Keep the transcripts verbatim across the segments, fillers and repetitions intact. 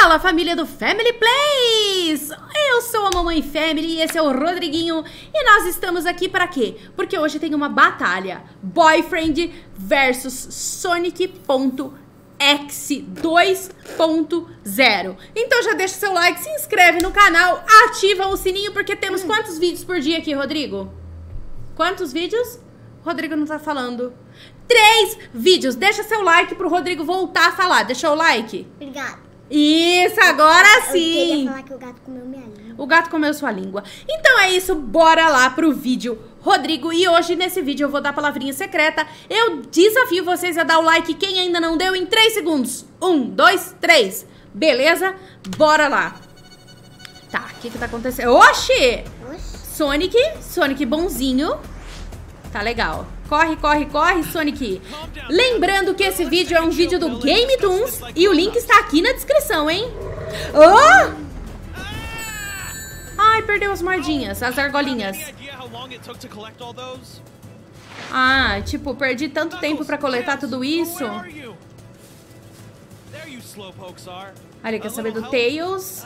Fala, família do Family Plays! Eu sou a Mamãe Family e esse é o Rodriguinho. E nós estamos aqui para quê? Porque hoje tem uma batalha. Boyfriend versus Sonic.exe dois ponto zero. Então já deixa o seu like, se inscreve no canal, ativa o sininho, porque temos quantos vídeos por dia aqui, Rodrigo? Quantos vídeos? Rodrigo não tá falando. Três vídeos. Deixa seu like pro Rodrigo voltar a falar. Deixou o like? Obrigado. Isso, agora sim. Eu queria falar que o gato comeu minha língua. O gato comeu sua língua. Então é isso, bora lá pro vídeo, Rodrigo. E hoje, nesse vídeo, eu vou dar a palavrinha secreta. Eu desafio vocês a dar o like, quem ainda não deu, em três segundos. Um, dois, três. Beleza? Bora lá. Tá, o que que tá acontecendo? Oxi! Oxi. Sonic, Sonic bonzinho. Tá legal. Corre, corre, corre, Sonic. Lembrando que esse vídeo é um vídeo do Game Toons e o link está aqui na descrição, hein? Oh! Ai, perdeu as mordinhas, as argolinhas. Ah, tipo, perdi tanto tempo pra coletar tudo isso. Olha, quer saber do Tails?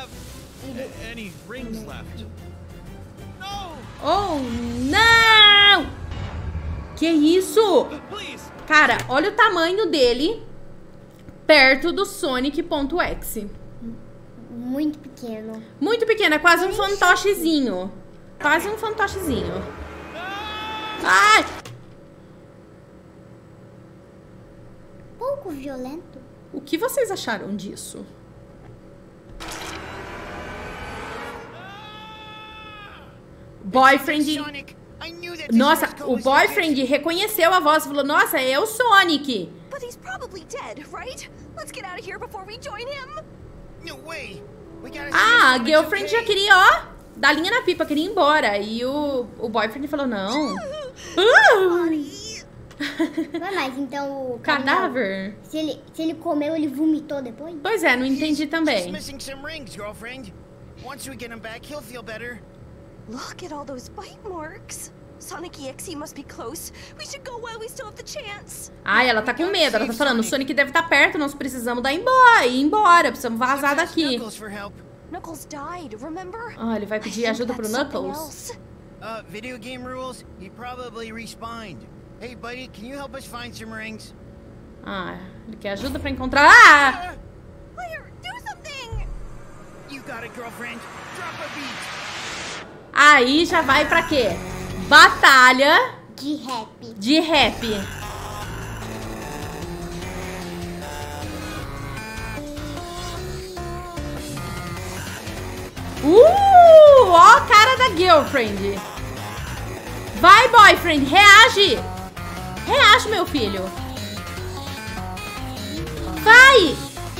Oh, não! Que isso? Cara, olha o tamanho dele perto do Sonic.exe. Muito pequeno. Muito pequeno, é quase um fantochezinho. Quase um fantochezinho. Ai! Pouco violento. O que vocês acharam disso? Boyfriend... Nossa, o Boyfriend reconheceu a voz e falou, nossa, é o Sonic. Ah, a Girlfriend já queria, ó, dar linha na pipa, queria ir embora. E o, o Boyfriend falou, não. Mas então o cadáver. Se ele, se ele comeu, ele vomitou depois? Pois é, não entendi também. Look at all those bite marks. Sonic.exe must be close. We should go while we still have the chance. Ai, ela tá com medo. Ela tá falando, o Sonic deve estar perto, nós precisamos dar embora, ir embora, precisamos vazar daqui. Knuckles died, remember? Ah, ele vai pedir ajuda pro Knuckles. Uh, video game rules, he probably respawned. Hey, buddy, can you help us find some rings? Ah, ele quer ajuda pra encontrar... Ah! Claire, do something! You got it, girlfriend. Drop a beat. Aí já vai pra quê? Batalha de rap. De rap. Uh! Ó a cara da Girlfriend. Vai, Boyfriend, reage. Reage, meu filho. Vai.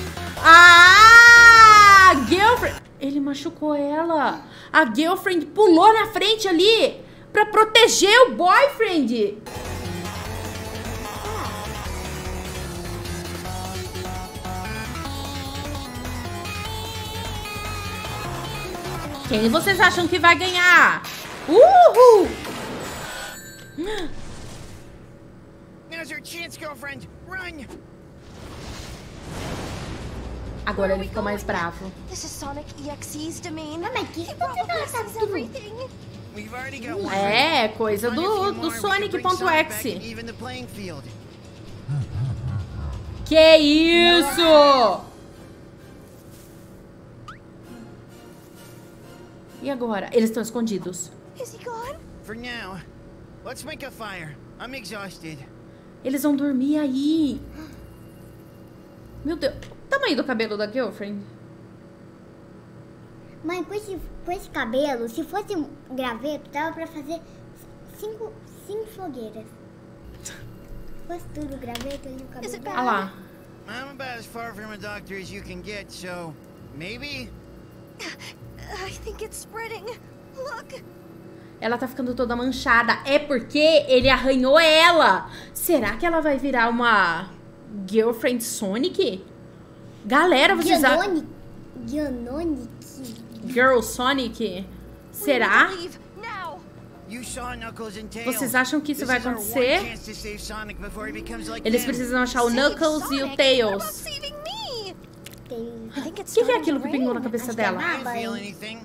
Ah! Girlfriend. Ele machucou ela. A Girlfriend pulou na frente ali pra proteger o Boyfriend. Quem vocês acham que vai ganhar? Uhul! Now's your chance, girlfriend. Run. Agora ele ficou mais bravo. This is Sonic.exe's domain. Ah, mas que você everything. É, coisa do, do Sonic.exe. Que isso? E agora? Eles estão escondidos. Is he gone? For now. Let's make a fire. I'm exhausted. Eles vão dormir aí. Meu Deus. Tamanho do cabelo da Girlfriend. Mas com esse, com esse cabelo, se fosse um graveto, dava pra fazer cinco, cinco fogueiras. Se fosse tudo graveto, ali o cabelo... Olha lá. I'm about as far from a doctor as you can get, so maybe? I think it's spreading. Look. Ela tá ficando toda manchada. É porque ele arranhou ela. Será que ela vai virar uma Girlfriend Sonic? Galera, vocês acham... Girl Sonic? Será? Vocês acham que isso vai acontecer? Eles precisam achar o Knuckles e o Tails. Tails I think it's O que, que é starting aquilo to que pingou na rain. cabeça Acho que é dela? baba. I didn't feel anything.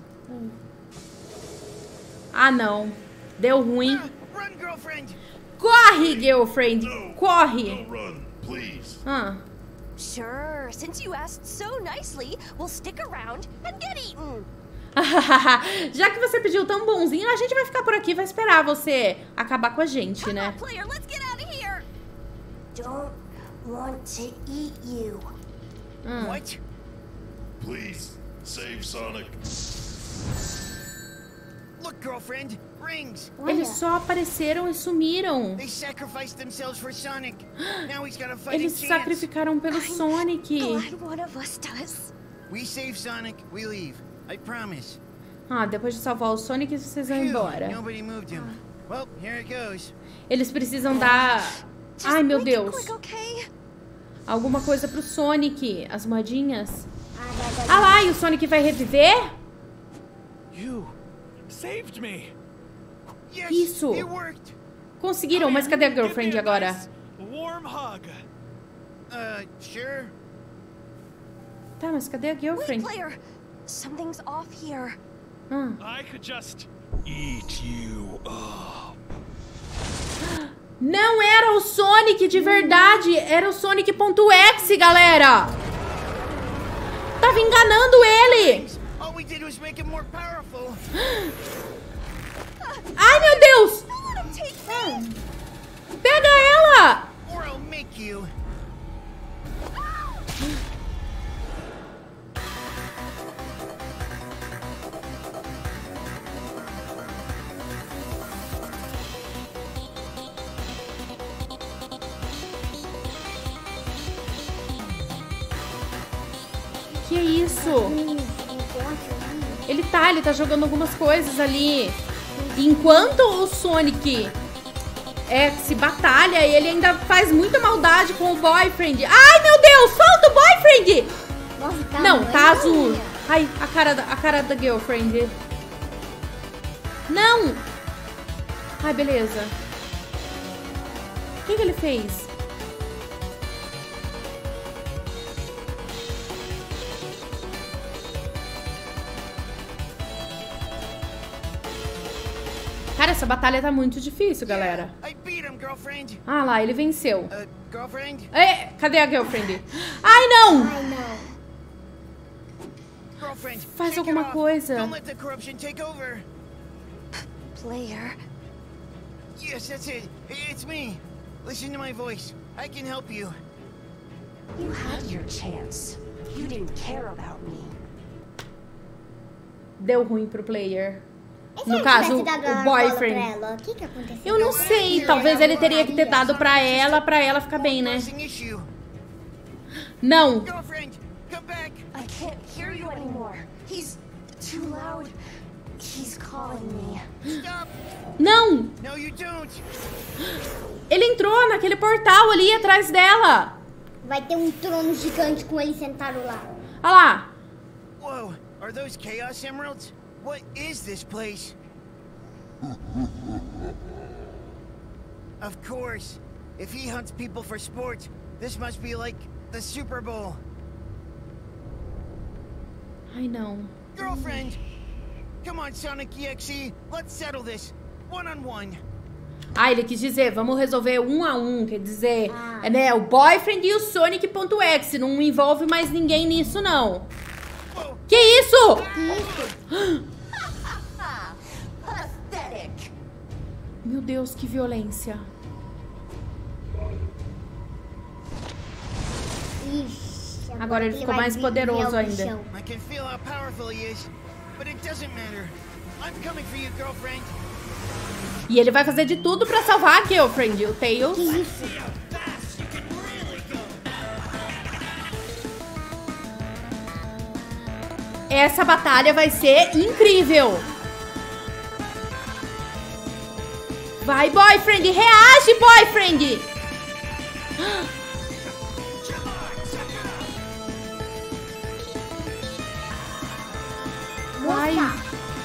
Ah, não. Deu ruim. Ah, run, girlfriend! Corre, girlfriend. Corre. Don't run, please. Ah. Sure, since you asked so nicely, we'll stick around and get eaten. Já que você pediu tão bonzinho, a gente vai ficar por aqui, vai esperar você acabar com a gente, Come né? on, player, let's get out of here. Don't want to eat you. Hum. What? Please, save Sonic. Look, girlfriend, rings. Olha, Eles só apareceram e sumiram. They sacrificed themselves for Sonic. Now he's got a fighting Eles chance. sacrificaram pelo Sonic. Glad one of us does. We save Sonic, we leave. I promise. Ah, depois de salvar o Sonic, vocês vão Phew, embora. nobody moved him. Well, here it goes. Eles precisam dar... Just Ai, meu make it Deus. quick, okay? Alguma coisa pro Sonic. As moedinhas. ah, vai, vai, Ah lá, e o Sonic vai reviver? You saved me. Yes, Isso. it worked. Conseguiram, mas cadê a Give me girlfriend a agora? nice, warm hug. Uh, sure. Tá, mas cadê a Wait, girlfriend? player. Something's off here. Ah. I could just eat you up. Não era o Sonic de verdade, era o Sonic.exe, galera. Tava enganando ele. All we did was make him more powerful. Ai, meu Deus. Don't let him take me. Pega ela. Or I'll make you. Que isso? Hum, encontro, hum. Ele tá, ele tá jogando algumas coisas ali. Enquanto o Sonic é, se batalha, ele ainda faz muita maldade com o boyfriend. Ai, meu Deus, solta o boyfriend! Nossa, tá Não, muito tá azul. ruim. Ai, a cara da, a cara da girlfriend. Não! Ai, beleza. O que, que ele fez? Cara, essa batalha tá muito difícil, galera. I beat him, girlfriend. Ah lá, ele venceu. Uh, girlfriend? É, cadê a girlfriend? Ai, não! Ai, não. Girlfriend, Faz shake it alguma off. coisa. Don't let the corruption take over. Player. Yes, that's it. It's me. Listen to my voice. I can help you. You had your chance. You didn't care about me. Deu ruim pro player. E se No ele caso, tivesse dado o a bola boyfriend. pra ela? O que que aconteceu? Eu não sei, talvez ele teria que ter dado pra ela, pra ela ficar bem, né? Pressing issue. Não. Girlfriend, come back. I can't hear you anymore. He's too loud. He's calling me. Stop. Não! No, you don't. Ele entrou naquele portal ali atrás dela. Vai ter um trono gigante com ele sentado lá. Olha lá. Whoa, are those Chaos Emeralds? What is this place? Of course. If he hunts people for sport, this must be like the Super Bowl. Ai, não. Girlfriend! Come on, Sonic E X E. Let's settle this. One on one. Ah, ele quis dizer, vamos resolver um a um. Quer dizer, Ah. né, o boyfriend e o Sonic.exe. Não envolve mais ninguém nisso, não. Whoa. Que isso? Pathetic. Meu Deus, que violência. Ixi, Agora ele ficou vai mais vir- poderoso vir ao ainda. chão. I can feel how powerful he is, but it doesn't matter. I'm coming for you, girlfriend. E ele vai fazer de tudo pra salvar a girlfriend, o Tails. Que isso? Essa batalha vai ser incrível. Vai, boyfriend, reage, boyfriend. Vai. Nossa.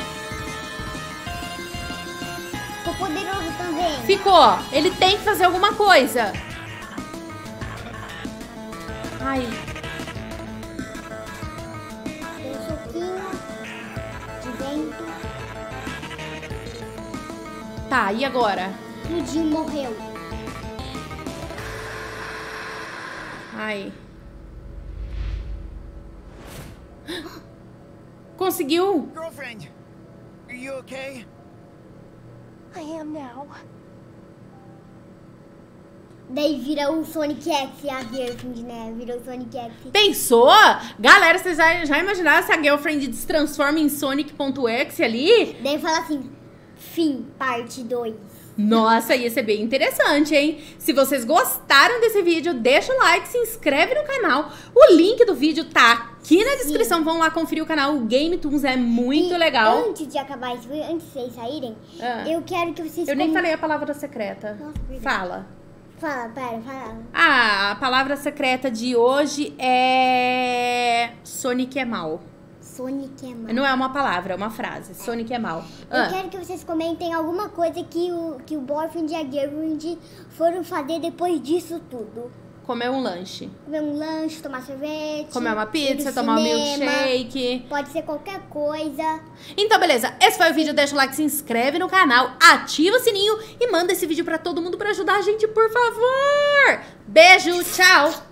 Ficou poderoso também. Ficou. Ele tem que fazer alguma coisa. Ai. Tá, e agora? Explodiu, morreu. Ai. Conseguiu? Girlfriend, are you okay? I am now. Daí vira o Sonic X, a Girlfriend, né? Vira o Sonic X. Pensou? Galera, vocês já, já imaginaram se a Girlfriend se transforma em Sonic.exe ali? Daí fala assim, fim, parte dois. Nossa, ia ser bem interessante, hein? Se vocês gostaram desse vídeo, deixa o like, se inscreve no canal. O link do vídeo tá aqui na descrição. Sim. Vão lá conferir o canal. O Game Toons é muito e legal. Antes de acabar esse vídeo, antes de vocês saírem, ah. eu quero que vocês... Eu nem falei a palavra secreta. Nossa, fala. Fala, pera, fala. Ah, a palavra secreta de hoje é... Sonic é mal. Sonic é mal. Não é uma palavra, é uma frase. Sonic é mal. Eu ah. quero que vocês comentem alguma coisa que o, que o boyfriend e a girlfriend foram fazer depois disso tudo. Comer um lanche. Comer um lanche, tomar sorvete. Comer uma pizza, tomar um milkshake. Pode ser qualquer coisa. Então, beleza. Esse foi o vídeo. Deixa o like, se inscreve no canal, ativa o sininho e manda esse vídeo pra todo mundo pra ajudar a gente, por favor. Beijo, tchau.